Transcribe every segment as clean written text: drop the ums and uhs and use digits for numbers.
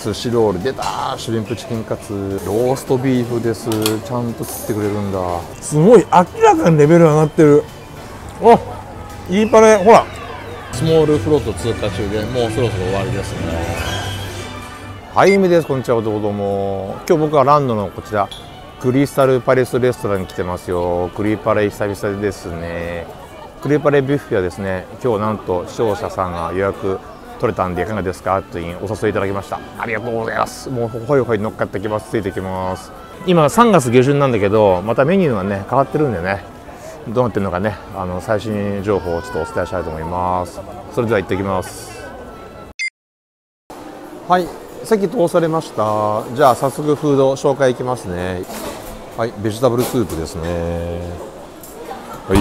寿司ロール出た、シュリンプチキンカツ、ローストビーフです。ちゃんと切ってくれるんだ。 すごい明らかにレベル上がってる。あ、いいパレ、ほら。 スモールフロート通過中でもうそろそろ終わりですね。はい、ゆみです。こんにちは、どうも。今日僕はランドのこちらクリスタルパレスレストランに来てますよ。クリパレ久々ですね。クリパレビュッフェはですね、今日なんと視聴者さんが予約取れたんでいかがですかというお誘いいただきました。ありがとうございます。もうほいほい乗っかってきます。ついてきます。今3月下旬なんだけど、またメニューがね変わってるんでね、どうなってるのかね、最新情報をちょっとお伝えしたいと思います。それでは行ってきます。はい、席通されました。じゃあ早速フード紹介いきますね。はい、ベジタブルスープですね。はい、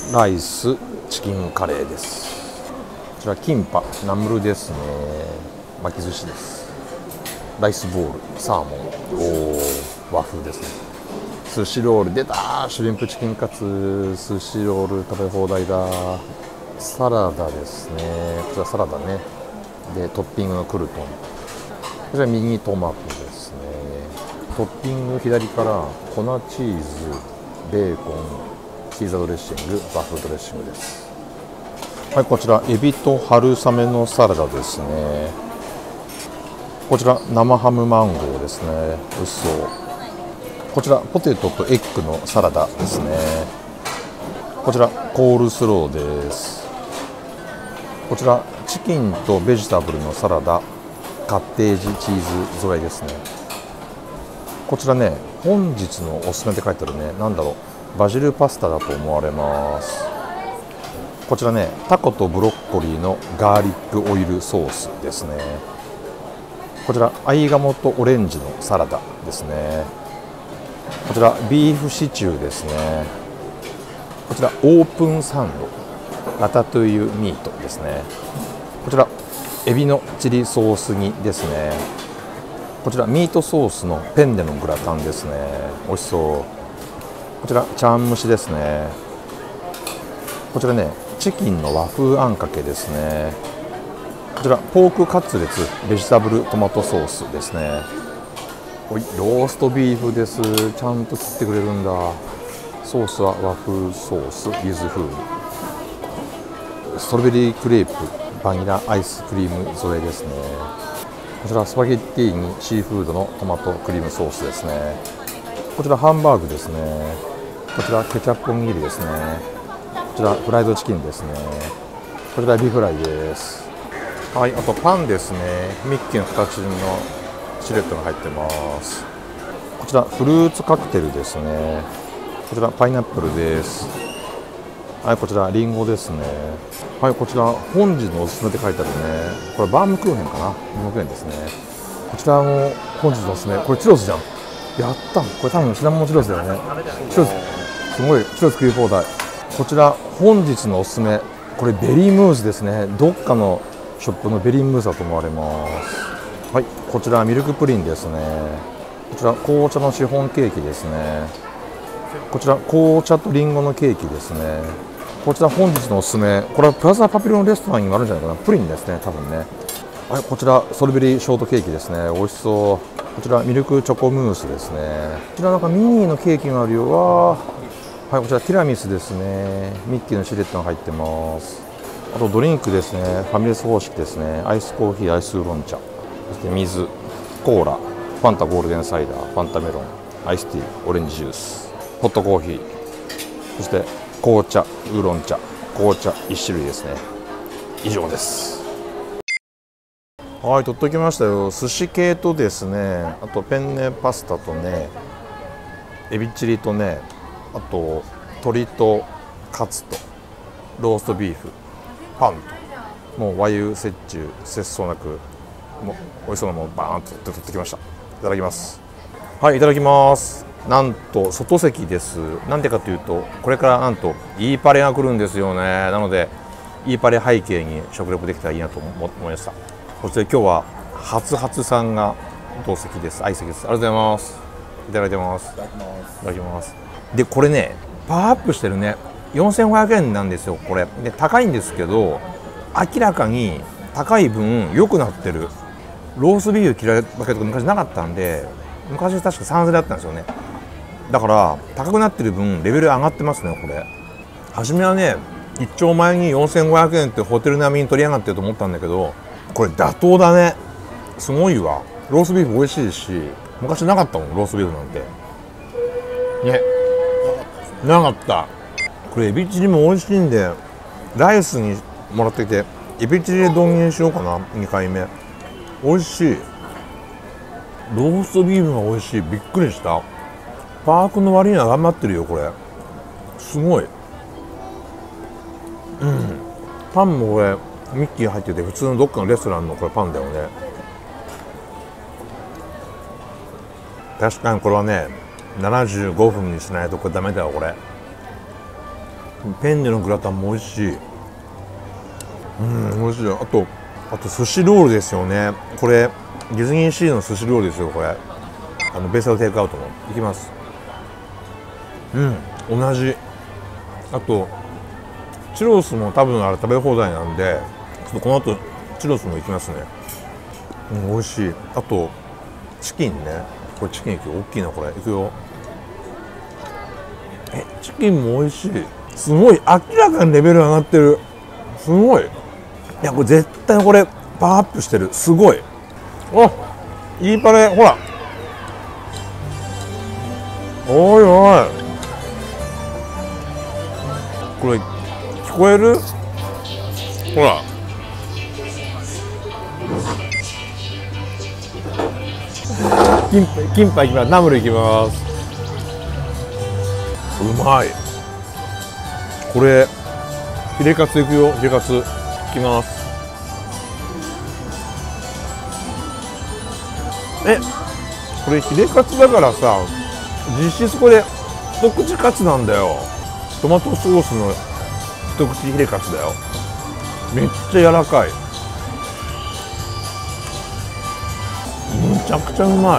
ライスチキンカレーです。こちらキンパナムルですね。巻き寿司です。ライスボールサーモン、和風ですね。寿司ロール出た、シュリンプチキンカツ、寿司ロール食べ放題だ。サラダですね。こちらサラダね。でトッピングのクルトン、こちらミニトマトですね。トッピング左から粉チーズ、ベーコン、チーズドレッシング、バフドレッシングです。はい、こちらエビと春雨のサラダですね。こちら生ハムマンゴーですね。美味しそう。こちらポテトとエッグのサラダですね。こちらコールスローです。こちらチキンとベジタブルのサラダ、カッテージチーズ添えですね。こちらね、本日のおすすめって書いてあるね。なんだろう、バジルパスタだと思われます。こちらね、タコとブロッコリーのガーリックオイルソースですね。こちらアイガモとオレンジのサラダですね。こちらビーフシチューですね。こちらオープンサンド、ラタトゥイユミートですね。こちらエビのチリソース煮ですね。こちらミートソースのペンネのグラタンですね。美味しそう。こちら茶碗蒸しですね。こちらね、チキンの和風あんかけですね。こちらポークカツレツベジタブルトマトソースですね。ローストビーフです。ちゃんと切ってくれるんだ。ソースは和風ソース柚子風味、ストロベリークレープバニラアイスクリーム添えですね。こちらスパゲッティにシーフードのトマトクリームソースですね。こちらハンバーグですね。こちらケチャップおにぎりですね。こちらフライドチキンですね。こちらビーフライです。はい、あとパンですね。ミッキーの形のシルエットが入ってます。こちらフルーツカクテルですね。こちらパイナップルです。はい、こちらリンゴですね。はい、こちら本日のおすすめって書いてあるね。これバームクーヘンかな。バームクーヘンですね。こちらも本日のおすすめ。これチュロスじゃん。やった。これ多分シナモンチュロスだよね。チュロス、すごいチュロス食い放題。こちら本日のおすすめ。これベリームースですね。どっかのショップのベリームースだと思われます。はい、こちらミルクプリンですね。こちら紅茶のシフォンケーキですね。こちら紅茶とリンゴのケーキですね。こちら本日のおすすめ、これはプラザパピロンレストランにもあるんじゃないかな。プリンですね、多分ね。はい、こちらストロベリーショートケーキですね。美味しそう。こちらミルクチョコムースですね。こちらなんかミニーのケーキがあるよ。はい、こちらティラミスですね。ミッキーのシルエットが入ってます。あとドリンクですね。ファミレス方式ですね。アイスコーヒー、アイスウーロン茶、そして水、コーラ、ファンタゴールデンサイダー、ファンタメロン、アイスティー、オレンジジュース、ホットコーヒー、そして紅茶、ウーロン茶、紅茶1種類ですね。以上です。はい、取っておきましたよ。寿司系とですね、あとペンネパスタとね、エビチリとね、あと鶏とカツとローストビーフ、パンと、もう和牛折衷節操なく、もう美味しそうなものバーンと取ってきました。いただきます。はい、いただきます。なんと外席です。なんでかというと、これからなんといいパレが来るんですよね。なのでいいパレ背景に食レポできたらいいなと思いました。そして今日は初初さんが同席です。相席です。ありがとうございます。いただいてます。いただきます。でこれね、パワーアップしてるね。4500円なんですよ。これで高いんですけど、明らかに高い分良くなってる。 ロースビーフ嫌いだけど昔なかったんで、昔確か3000だったんですよね。だから高くなってる分レベル上がってますね。これ初めはね1丁前に4500円ってホテル並みに取り上がってると思ったんだけど、これ妥当だね。すごいわ。ロースビーフ美味しいですし、昔なかったもんロースビーフなんてね。なかった。これエビチリも美味しいんでライスにもらってきてエビチリで丼にしようかな。2回目美味しい。ローストビーフが美味しい。びっくりした。パークの割には頑張ってるよこれ。すごい。パンもこれミッキー入ってて普通のどっかのレストランのこれパンだよね。確かにこれはね75分にしないとこれダメだよこれ。ペンネのグラタンも美味しい。美味しい。あと寿司ロールですよね。これディズニーシーの寿司ロールですよこれ。ベースのテイクアウトのいきます。同じ。あとチュロスも多分あれ食べ放題なんで、ちょっとこの後チュロスもいきますね。美味しい。あとチキンね。これチキンいくよ。大きいなこれ。いくよ。チキンも美味しい。すごい明らかにレベル上がってる。すごい。いやこれ絶対これパワーアップしてる。すごい。いいパレ。ほらおいおい、これ聞こえる？ほらキンパいきます。ナムルいきます。うまい。これヒレカツいくよ。ヒレカツいきます。これヒレカツだからさ、実質これ一口カツなんだよ。トマトソースの一口ヒレカツだよ。めっちゃ柔らかい。むちゃくちゃうまい。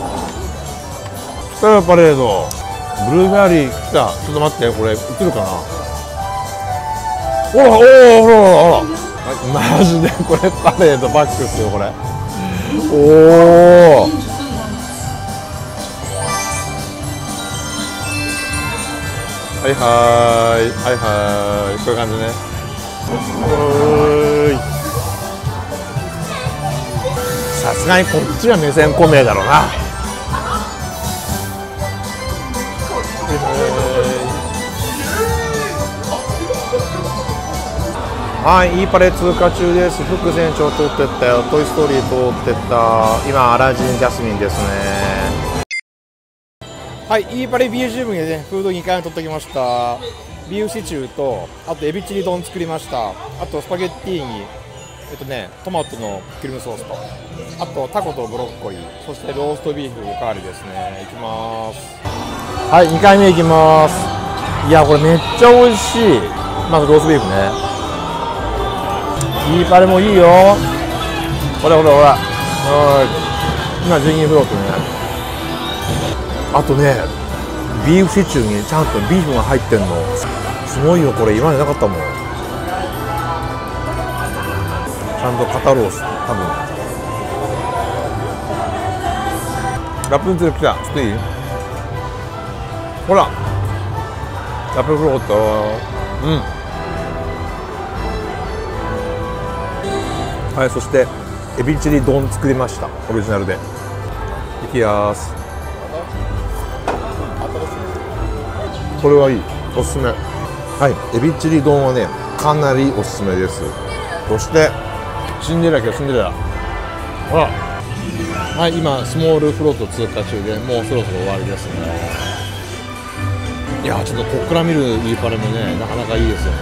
来たよパレード。ブルーフェアリー来た。ちょっと待って、これ映るかな。ほらほら、マジでこれパレードバックですよこれ。はいはい、こういう感じね。さすがにこっちは目線込めだろうな。はい、いいパレ通過中です。フック船長通ってったよ。トイストーリー通ってった。今アラジンジャスミンですね。はい、いいパレ BGM でね、フード2回目取ってきました。ビーフシチューと、あとエビチリ丼作りました。あとスパゲッティにトマトのクリームソースと、あとタコとブロッコリー、そしてローストビーフおかわりですね。いきます。はい、2回目いきます。いやこれめっちゃ美味しい。まずローストビーフね。いいパレもいいよ。ほらほらほら。今ジンギフロートね。あとね、ビーフシチューにちゃんとビーフが入ってんのすごいよ。これ今までなかったもん。ちゃんと肩ロース、多分ラプンツェル来た。ちょっといい？ほらラプンツェル来た。はい、そしてエビチリ丼作りました。オリジナルで。いきやーす。これはいい。おすすめ。はい、エビチリ丼はねかなりおすすめです。そしてシンデレラ、今日シンデレラ。ほら、はい、今スモールフロート通過中で、もうそろそろ終わりですね。いやちょっとこっから見るいいパレもねなかなかいいですよね。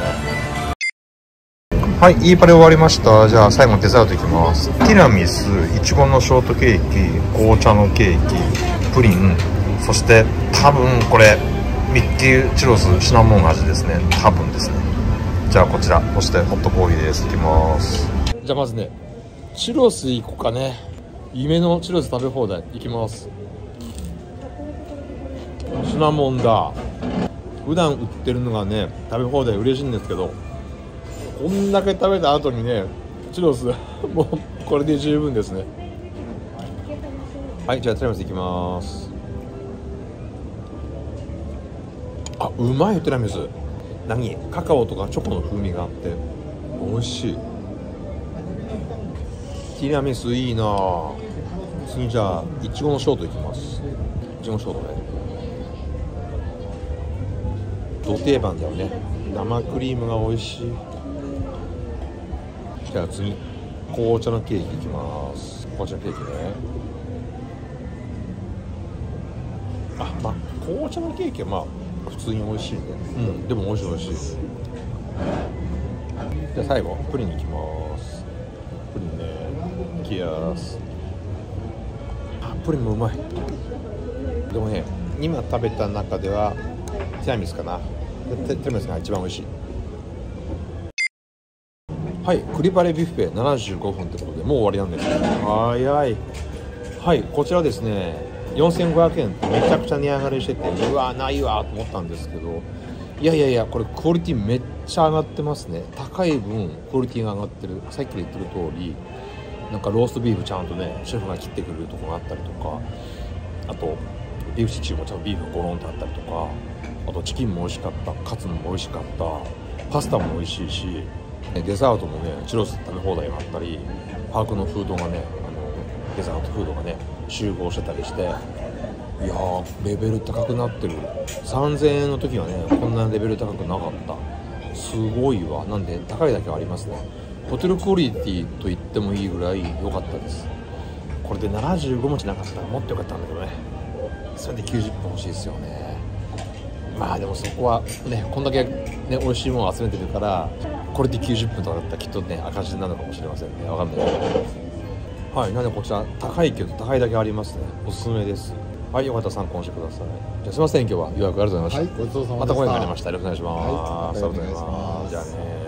はい、いいパレ終わりました。じゃあ最後デザートいきます。ティラミス、いちごのショートケーキ、紅茶のケーキ、プリン、そして多分これミッキーチュロスシナモン味ですね。多分ですね。じゃあこちら、そしてホットコーヒーです。いきます。じゃあまずねチュロスいこうかね。夢のチュロス食べ放題いきます。シナモンだ。普段売ってるのがね食べ放題嬉しいんですけど、こんだけ食べた後にねチュロスもうこれで十分ですね。 はい、じゃあティラミスいきます。あ、うまいよティラミス。何カカオとかチョコの風味があって美味しい。ティラミスいいな。次じゃあいちごのショートいきます。いちごショートね、ド定番だよね。生クリームが美味しい。じゃあ次紅茶のケーキいきます。紅茶ケーキね。あ、まあ紅茶のケーキはまあ普通に美味しいね。でも美味しい美味しい。じゃあ最後プリンいきます。プリンね、いきます。あ、プリンもうまい。でもね、今食べた中ではティラミスかな。ティラミスが一番美味しい。はい、クリバレビュッフェ75分ってことでもう終わりなんですけど、早い。はい、こちらですね、4500円ってめちゃくちゃ値上がりしてて、うわないわと思ったんですけど、いやこれクオリティめっちゃ上がってますね。高い分クオリティが上がってる。さっき言ってる通り、なんかローストビーフちゃんとねシェフが切ってくれるとこがあったりとか、あとビーフシチューもちゃんとビーフゴロンとあったりとか、あとチキンも美味しかった、カツも美味しかった、パスタも美味しいし、デザートもねチュロス食べ放題があったり、パークのフードがね、デザートフードがね集合してたりして、いやーレベル高くなってる。3000円の時はねこんなレベル高くなかった。すごいわ。なんで高いだけはありますね。ホテルクオリティと言ってもいいぐらい良かったです。これで75文字なかったらもっと良かったんだけどね。それで90分欲しいですよね。まあでもそこはね、こんだけね美味しいものを集めてるから、これで90分とかだったらきっとね赤字になるのかもしれませんね。わかんないけど。はい、なんでこちら高いけど高いだけありますね。おすすめです。はい、よかったら参考にしてください。じゃあすいません、今日は予約ありがとうございました。 はい、ごちそうさまでした。 またご縁がありました。よろしくお願いします。 はい、 ありがとうございます。じゃあね。